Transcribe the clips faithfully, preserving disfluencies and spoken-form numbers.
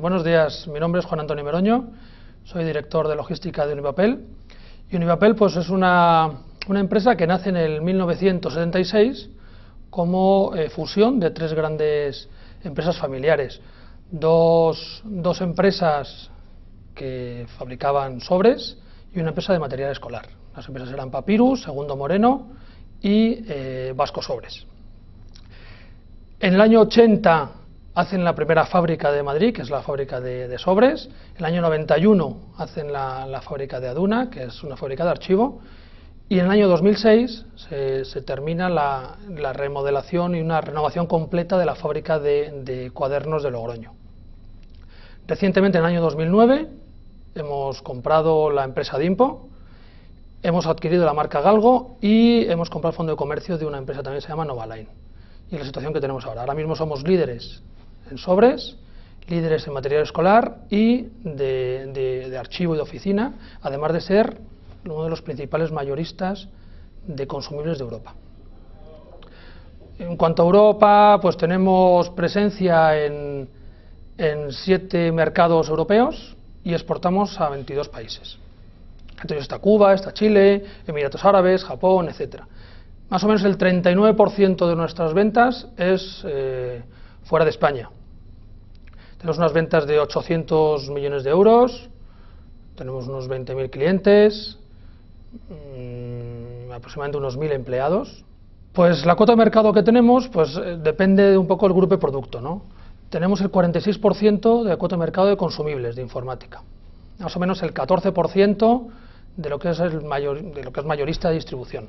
Buenos días, mi nombre es Juan Antonio Meroño, soy director de logística de Unipapel. Y Unipapel pues, es una, una empresa que nace en el mil novecientos setenta y seis como eh, fusión de tres grandes empresas familiares. Dos, dos empresas que fabricaban sobres y una empresa de material escolar. Las empresas eran Papyrus, Segundo Moreno y eh, Vasco Sobres. En el año ochenta hacen la primera fábrica de Madrid, que es la fábrica de, de sobres. En el año noventa y uno hacen la, la fábrica de Aduna, que es una fábrica de archivo. Y en el año dos mil seis se, se termina la, la remodelación y una renovación completa de la fábrica de, de cuadernos de Logroño. Recientemente, en el año dos mil nueve, hemos comprado la empresa Dimpo, hemos adquirido la marca Galgo y hemos comprado el fondo de comercio de una empresa también que se llama Novaline. Y la situación que tenemos ahora. Ahora mismo somos líderes en sobres, líderes en material escolar y de, de, de archivo y de oficina, además de ser uno de los principales mayoristas de consumibles de Europa. En cuanto a Europa, pues tenemos presencia en, en siete mercados europeos y exportamos a veintidós países. Entonces está Cuba, está Chile, Emiratos Árabes, Japón, etcétera. Más o menos el treinta y nueve por ciento de nuestras ventas es eh, fuera de España. Tenemos unas ventas de ochocientos millones de euros, tenemos unos veinte mil clientes, mmm, aproximadamente unos mil empleados. Pues la cuota de mercado que tenemos pues eh, depende de un poco del grupo de producto, ¿no? Tenemos el cuarenta y seis por ciento de la cuota de mercado de consumibles de informática, más o menos el catorce por ciento de lo que es el mayor, de lo que es mayorista de distribución.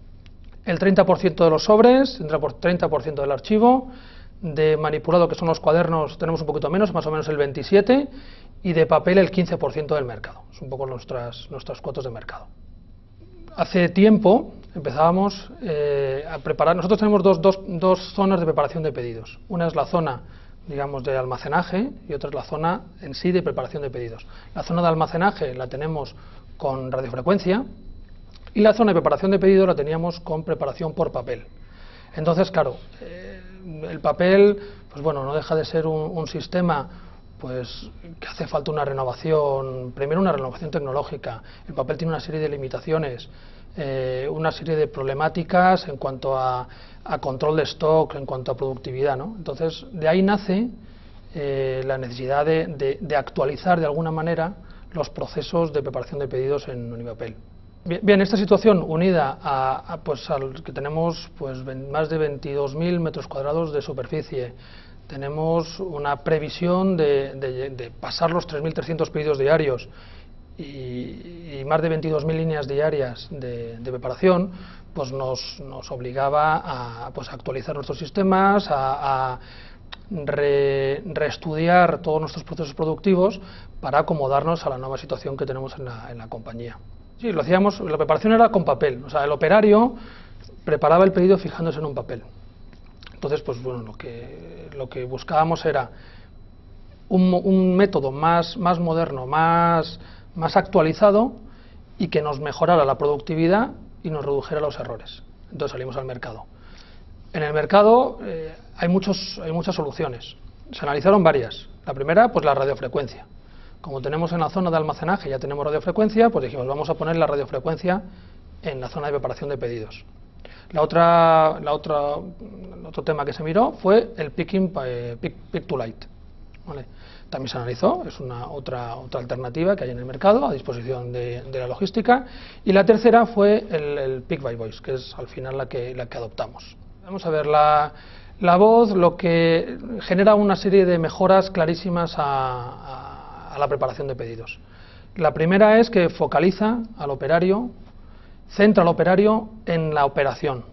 El treinta por ciento de los sobres, el treinta por ciento del archivo, de manipulado, que son los cuadernos, tenemos un poquito menos, más o menos el veintisiete por ciento, y de papel el quince por ciento del mercado. Es un poco nuestras, nuestras cuotas de mercado. Hace tiempo empezábamos eh, a preparar, nosotros tenemos dos, dos, dos zonas de preparación de pedidos. Una es la zona, digamos, de almacenaje y otra es la zona en sí de preparación de pedidos. La zona de almacenaje la tenemos con radiofrecuencia, y la zona de preparación de pedido la teníamos con preparación por papel. Entonces, claro, eh, el papel, pues bueno, no deja de ser un, un sistema pues que hace falta una renovación, primero una renovación tecnológica. El papel tiene una serie de limitaciones, eh, una serie de problemáticas en cuanto a, a control de stock, en cuanto a productividad, ¿no? Entonces, de ahí nace eh, la necesidad de, de, de actualizar de alguna manera los procesos de preparación de pedidos en Unipapel. Bien, esta situación unida a, a, pues, al que tenemos pues, más de veintidós mil metros cuadrados de superficie, tenemos una previsión de, de, de pasar los tres mil trescientos pedidos diarios y, y más de veintidós mil líneas diarias de, de preparación, pues nos, nos obligaba a pues, actualizar nuestros sistemas, a, a re, reestudiar todos nuestros procesos productivos para acomodarnos a la nueva situación que tenemos en la, en la compañía. Sí, lo hacíamos, la preparación era con papel, o sea, el operario preparaba el pedido fijándose en un papel. Entonces, pues bueno, lo que, lo que buscábamos era un, un método más, más moderno, más, más actualizado y que nos mejorara la productividad y nos redujera los errores. Entonces salimos al mercado. En el mercado eh, hay, muchos, hay muchas soluciones. Se analizaron varias. La primera, pues la radiofrecuencia. Como tenemos en la zona de almacenaje, ya tenemos radiofrecuencia, pues dijimos, vamos a poner la radiofrecuencia en la zona de preparación de pedidos. La otra, la otra, el otro tema que se miró fue el picking eh, pick, pick to light. ¿Vale? También se analizó, es una otra, otra alternativa que hay en el mercado a disposición de, de la logística. Y la tercera fue el, el pick by voice, que es al final la que, la que adoptamos. Vamos a ver, la, la voz lo que genera una serie de mejoras clarísimas a, a a la preparación de pedidos. La primera es que focaliza al operario, centra al operario en la operación,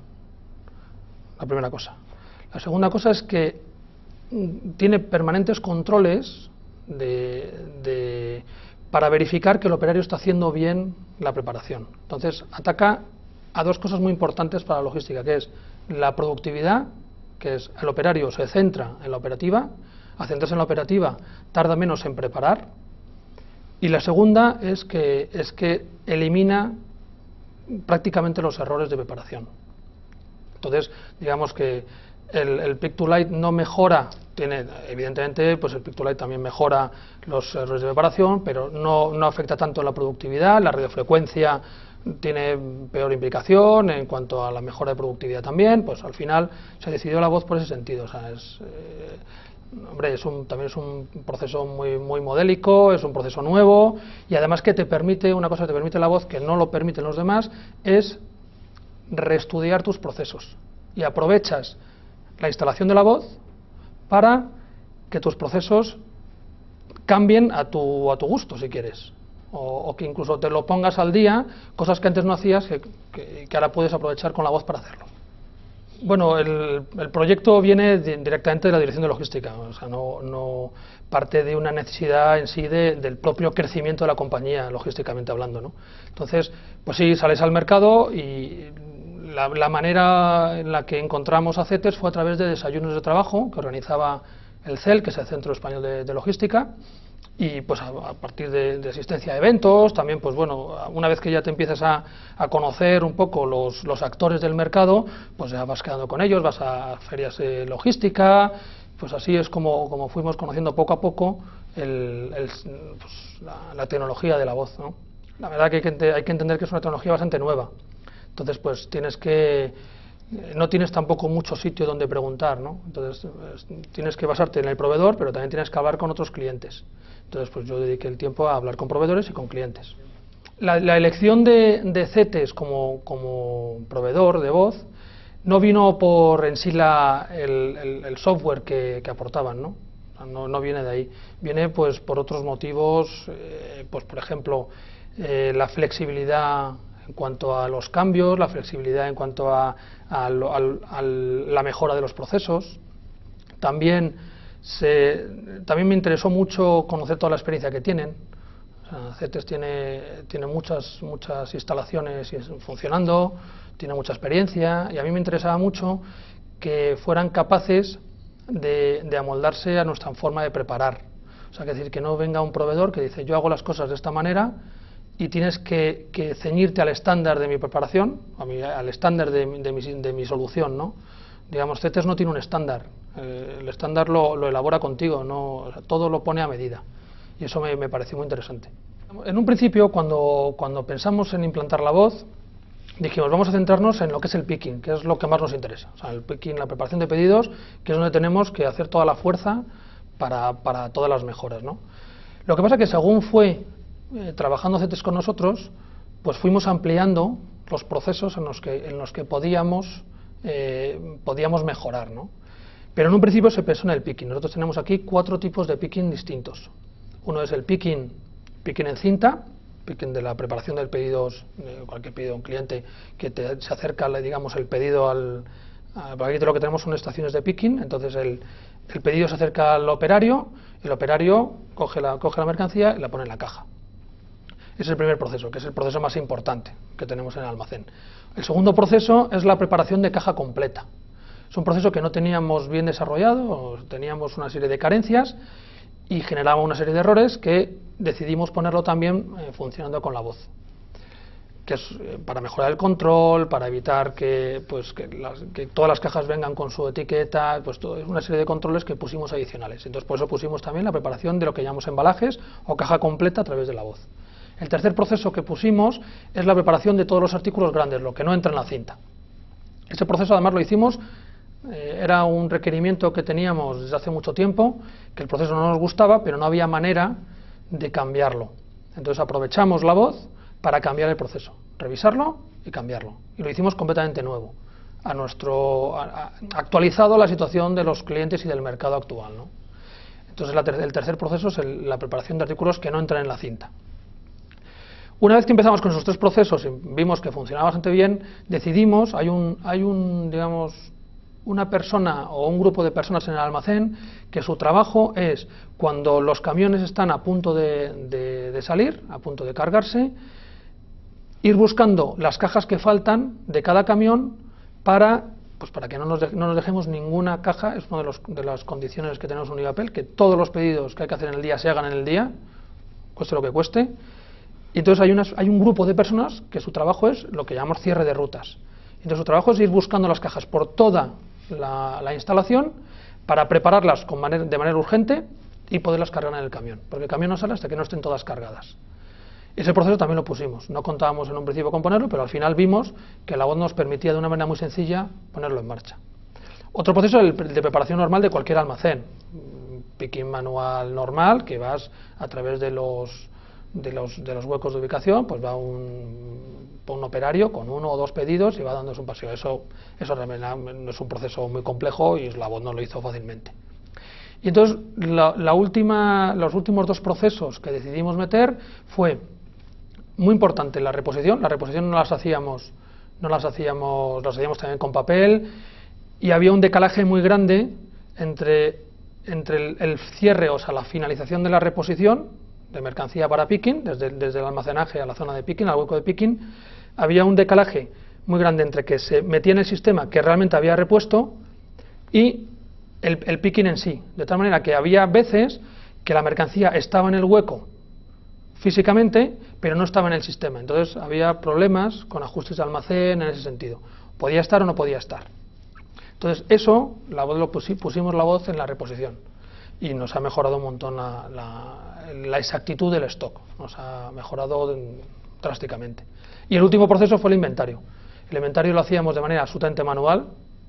la primera cosa. La segunda cosa es que tiene permanentes controles de, de, para verificar que el operario está haciendo bien la preparación. Entonces, ataca a dos cosas muy importantes para la logística, que es la productividad, que es el operario se centra en la operativa, al centrarse en la operativa tarda menos en preparar, y la segunda es que, es que elimina prácticamente los errores de preparación. Entonces, digamos que el, el Pick to Light no mejora, tiene, evidentemente, pues el Pick to Light también mejora los errores de preparación, pero no, no afecta tanto en la productividad, la radiofrecuencia tiene peor implicación en cuanto a la mejora de productividad también, pues al final se decidió la voz por ese sentido, o sea, es, eh, hombre, es un, también es un proceso muy, muy modélico, es un proceso nuevo, y además que te permite, una cosa que te permite la voz que no lo permiten los demás, es reestudiar tus procesos, y aprovechas la instalación de la voz para que tus procesos cambien a tu, a tu gusto, si quieres. O, o que incluso te lo pongas al día, cosas que antes no hacías, que, que, que ahora puedes aprovechar con la voz para hacerlo. Bueno, el, el proyecto viene de, directamente de la dirección de logística, o sea, no, no parte de una necesidad en sí de, del propio crecimiento de la compañía, logísticamente hablando, ¿no? Entonces, pues sí, sales al mercado y la, la manera en la que encontramos a CETES fue a través de desayunos de trabajo que organizaba el C E L, que es el Centro Español de, de Logística. Y pues a, a partir de, de asistencia a eventos, también pues bueno, una vez que ya te empiezas a, a conocer un poco los, los actores del mercado, pues ya vas quedando con ellos, vas a ferias de logística, pues así es como, como fuimos conociendo poco a poco el, el, pues, la, la tecnología de la voz, ¿no? La verdad que hay, que hay que entender que es una tecnología bastante nueva, entonces pues tienes que, no tienes tampoco mucho sitio donde preguntar, ¿no? Entonces tienes que basarte en el proveedor, pero también tienes que hablar con otros clientes. Entonces, pues yo dediqué el tiempo a hablar con proveedores y con clientes. La, la elección de, de CETES como, como proveedor de voz no vino por en sí la, el, el, el software que, que aportaban, ¿no? O sea, no, no viene de ahí. Viene pues por otros motivos, eh, pues por ejemplo, eh, la flexibilidad en cuanto a los cambios, la flexibilidad en cuanto a, a, a, a la mejora de los procesos. También Se, también me interesó mucho conocer toda la experiencia que tienen. O sea, CETES tiene, tiene muchas, muchas instalaciones funcionando, tiene mucha experiencia, y a mí me interesaba mucho que fueran capaces de, de amoldarse a nuestra forma de preparar. O sea, que decir, que no venga un proveedor que dice yo hago las cosas de esta manera y tienes que, que ceñirte al estándar de mi preparación, a mi, al estándar de, de, mi, de mi solución, ¿no? Digamos, CETES no tiene un estándar, eh, el estándar lo, lo elabora contigo, no, o sea, todo lo pone a medida, y eso me, me pareció muy interesante. En un principio, cuando, cuando pensamos en implantar la voz, dijimos, vamos a centrarnos en lo que es el picking, que es lo que más nos interesa, o sea, el picking, la preparación de pedidos, que es donde tenemos que hacer toda la fuerza para, para todas las mejoras, ¿no? Lo que pasa es que según fue eh, trabajando CETES con nosotros, pues fuimos ampliando los procesos en los que, en los que podíamos Eh, podíamos mejorar, ¿no? Pero en un principio se pensó en el picking. Nosotros tenemos aquí cuatro tipos de picking distintos. Uno es el picking, picking en cinta, picking de la preparación del pedido, de cualquier pedido de un cliente que te, se acerca, digamos, el pedido al... A, aquí lo que tenemos son estaciones de picking, entonces el, el pedido se acerca al operario, el operario coge la, coge la mercancía y la pone en la caja. Ese es el primer proceso, que es el proceso más importante que tenemos en el almacén. El segundo proceso es la preparación de caja completa. Es un proceso que no teníamos bien desarrollado, teníamos una serie de carencias y generaba una serie de errores que decidimos ponerlo también eh, funcionando con la voz. Que es eh, para mejorar el control, para evitar que, pues, que, las, que todas las cajas vengan con su etiqueta, pues todo, es una serie de controles que pusimos adicionales. Entonces por eso pusimos también la preparación de lo que llamamos embalajes o caja completa a través de la voz. El tercer proceso que pusimos es la preparación de todos los artículos grandes, lo que no entra en la cinta. Ese proceso además lo hicimos, eh, era un requerimiento que teníamos desde hace mucho tiempo, que el proceso no nos gustaba, pero no había manera de cambiarlo. Entonces aprovechamos la voz para cambiar el proceso, revisarlo y cambiarlo. Y lo hicimos completamente nuevo, a nuestro, a, a, actualizado a la situación de los clientes y del mercado actual, ¿no? Entonces la ter el tercer proceso es el, la preparación de artículos que no entran en la cinta. Una vez que empezamos con esos tres procesos y vimos que funcionaba bastante bien, decidimos, hay un, hay un, digamos, una persona o un grupo de personas en el almacén que su trabajo es, cuando los camiones están a punto de, de, de salir, a punto de cargarse, ir buscando las cajas que faltan de cada camión para, pues para que no nos, de, no nos dejemos ninguna caja. Es una de, los, de las condiciones que tenemos en Univapel, que todos los pedidos que hay que hacer en el día se hagan en el día, cueste lo que cueste. Y entonces hay, unas, hay un grupo de personas que su trabajo es lo que llamamos cierre de rutas. Entonces su trabajo es ir buscando las cajas por toda la, la instalación para prepararlas con manera, de manera urgente y poderlas cargar en el camión, porque el camión no sale hasta que no estén todas cargadas. Ese proceso también lo pusimos, no contábamos en un principio con ponerlo, pero al final vimos que la voz nos permitía de una manera muy sencilla ponerlo en marcha. Otro proceso es el de preparación normal de cualquier almacén, picking manual normal, que vas a través de los, de los, de los huecos de ubicación, pues va un, un operario con uno o dos pedidos y va dándose un paseo. Eso, eso realmente no es un proceso muy complejo y la voz nos lo hizo fácilmente. Y entonces la, la última, los últimos dos procesos que decidimos meter fue muy importante la reposición. La reposición no las hacíamos, no las hacíamos, las hacíamos también con papel, y había un decalaje muy grande entre, entre el, el cierre, o sea, la finalización de la reposición de mercancía para picking, desde, desde el almacenaje a la zona de picking, al hueco de picking. Había un decalaje muy grande entre que se metía en el sistema que realmente había repuesto y el, el picking en sí, de tal manera que había veces que la mercancía estaba en el hueco físicamente, pero no estaba en el sistema. Entonces había problemas con ajustes de almacén en ese sentido. Podía estar o no podía estar. Entonces eso, la voz lo pusi, pusimos la voz en la reposición y nos ha mejorado un montón la, la, la exactitud del stock, nos ha mejorado drásticamente. Y el último proceso fue el inventario. El inventario lo hacíamos de manera absolutamente manual,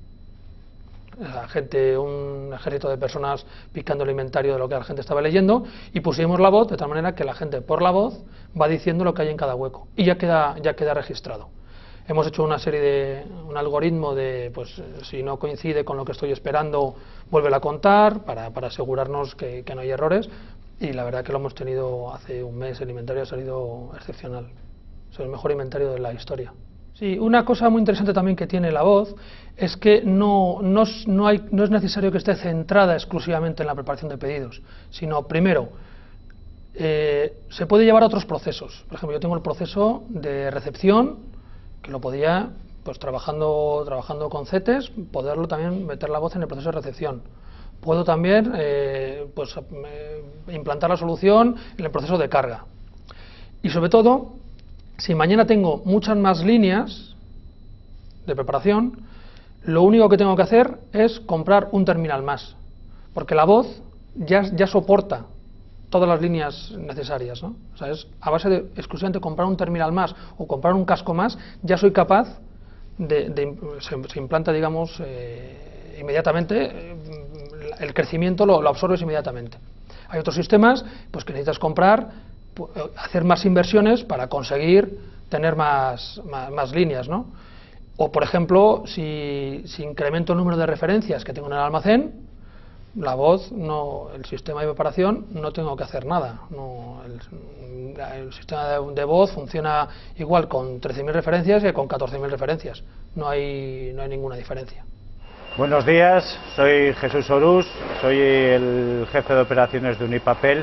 la gente, un ejército de personas picando el inventario de lo que la gente estaba leyendo, y pusimos la voz de tal manera que la gente por la voz va diciendo lo que hay en cada hueco y ya queda, ya queda registrado. Hemos hecho una serie de, un algoritmo de, pues si no coincide con lo que estoy esperando, vuélvela a contar para, para asegurarnos que, que no hay errores, y la verdad que lo hemos tenido hace un mes. El inventario ha salido excepcional, es el mejor inventario de la historia. Sí, una cosa muy interesante también que tiene la voz es que no, no, no, hay, no es necesario que esté centrada exclusivamente en la preparación de pedidos, sino primero, eh, se puede llevar a otros procesos. Por ejemplo, yo tengo el proceso de recepción, que lo podía, pues trabajando, trabajando con CETES, poderlo también meter la voz en el proceso de recepción. Puedo también eh, pues, eh, implantar la solución en el proceso de carga. Y sobre todo, si mañana tengo muchas más líneas de preparación, lo único que tengo que hacer es comprar un terminal más, porque la voz ya, ya soporta todas las líneas necesarias, ¿no? O sea, es a base de exclusivamente comprar un terminal más o comprar un casco más, ya soy capaz de, de se, se implanta, digamos, eh, inmediatamente, eh, el crecimiento lo, lo absorbes inmediatamente. Hay otros sistemas pues que necesitas comprar, hacer más inversiones para conseguir tener más, más, más líneas, ¿no? O, por ejemplo, si, si incremento el número de referencias que tengo en el almacén, la voz, no, el sistema de preparación, no tengo que hacer nada. No, el, el sistema de, de voz funciona igual con trece mil referencias que con catorce mil referencias. No hay, no hay ninguna diferencia. Buenos días, soy Jesús Orús, soy el jefe de operaciones de Unipapel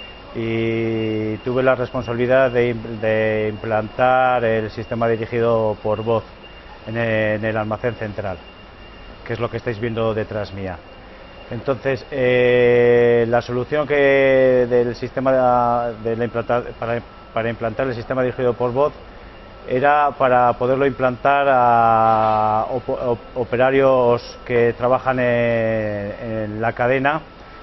y tuve la responsabilidad de, de implantar el sistema dirigido por voz en el, en el almacén central, que es lo que estáis viendo detrás mía. Entonces, eh, la solución que del sistema de, de la implantar, para, para implantar el sistema dirigido por voz era para poderlo implantar a op, op, operarios que trabajan en, en la cadena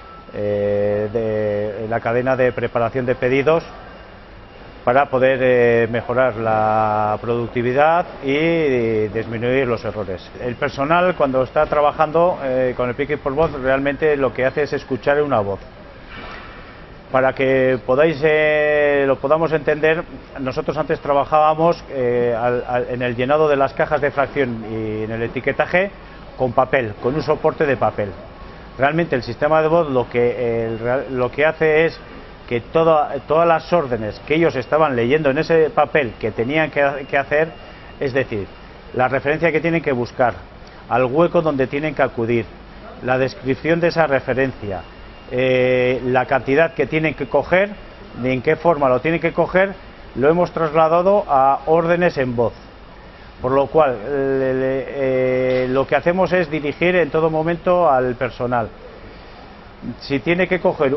eh, de en la cadena de preparación de pedidos, para poder eh, mejorar la productividad y disminuir los errores. El personal, cuando está trabajando eh, con el picking por voz, realmente lo que hace es escuchar una voz. Para que podáis eh, lo podamos entender, nosotros antes trabajábamos eh, al, al, en el llenado de las cajas de fracción y en el etiquetaje con papel, con un soporte de papel. Realmente el sistema de voz lo que, el, lo que hace es que toda, todas las órdenes que ellos estaban leyendo en ese papel que tenían que, que hacer, es decir, la referencia que tienen que buscar, al hueco donde tienen que acudir, la descripción de esa referencia, eh, la cantidad que tienen que coger, de en qué forma lo tienen que coger, lo hemos trasladado a órdenes en voz. Por lo cual, eh, eh, lo que hacemos es dirigir en todo momento al personal. Si tiene que coger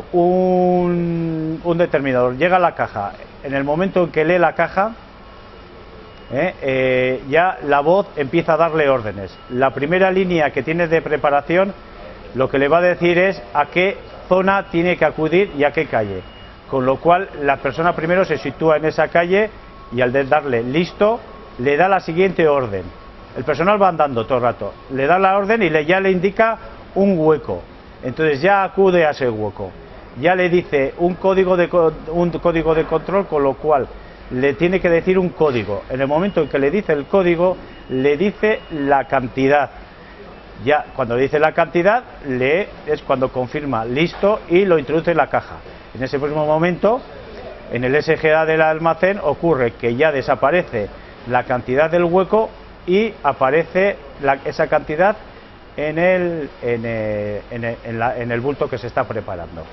un, un determinador, llega a la caja, en el momento en que lee la caja, ¿eh? Eh, ya la voz empieza a darle órdenes. La primera línea que tiene de preparación lo que le va a decir es a qué zona tiene que acudir y a qué calle, con lo cual la persona primero se sitúa en esa calle y al darle listo le da la siguiente orden. El personal va andando todo el rato, le da la orden y le, ya le indica un hueco, entonces ya acude a ese hueco, ya le dice un código de, un código de control, con lo cual le tiene que decir un código. En el momento en que le dice el código, le dice la cantidad. Ya cuando le dice la cantidad, le, es cuando confirma listo y lo introduce en la caja. En ese mismo momento, en el S G A del almacén ocurre que ya desaparece la cantidad del hueco y aparece la, esa cantidad en el, en, el, en, el, en, la, en el bulto que se está preparando.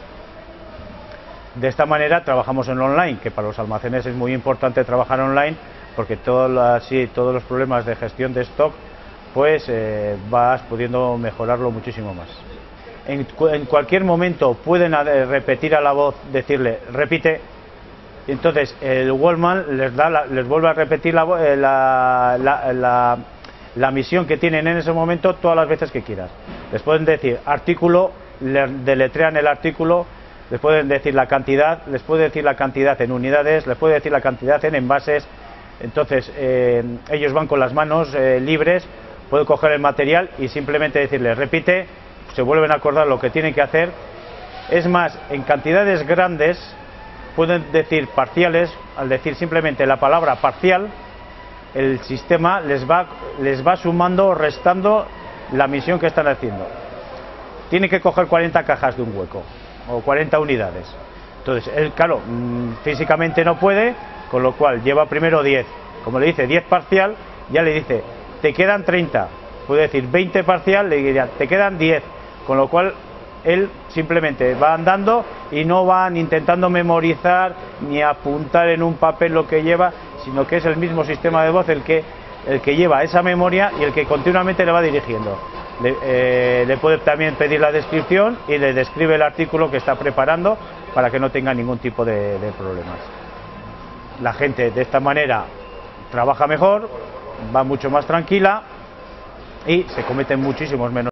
De esta manera trabajamos en online, que para los almacenes es muy importante trabajar online, porque todo, así, todos los problemas de gestión de stock pues eh, vas pudiendo mejorarlo muchísimo más. En, en cualquier momento pueden repetir a la voz, decirle repite, entonces el wallman les, da la, les vuelve a repetir la, la, la, la, la misión que tienen en ese momento todas las veces que quieras. Les pueden decir artículo, les deletrean el artículo, les pueden decir la cantidad, les puede decir la cantidad en unidades, les puede decir la cantidad en envases. Entonces eh, ellos van con las manos eh, libres, pueden coger el material y simplemente decirle repite, se vuelven a acordar lo que tienen que hacer. Es más, en cantidades grandes pueden decir parciales, al decir simplemente la palabra parcial, el sistema les va, les va sumando o restando la misión que están haciendo. Tiene que coger cuarenta cajas de un hueco o cuarenta unidades. Entonces, él, claro, físicamente no puede, con lo cual lleva primero diez. Como le dice diez parcial, ya le dice te quedan treinta, puede decir veinte parcial, le diría te quedan diez, con lo cual él simplemente va andando y no van intentando memorizar ni apuntar en un papel lo que lleva, sino que es el mismo sistema de voz el que, el que lleva esa memoria y el que continuamente le va dirigiendo. Le, eh, le puede también pedir la descripción y le describe el artículo que está preparando para que no tenga ningún tipo de, de problemas. La gente de esta manera trabaja mejor, va mucho más tranquila y se cometen muchísimos menos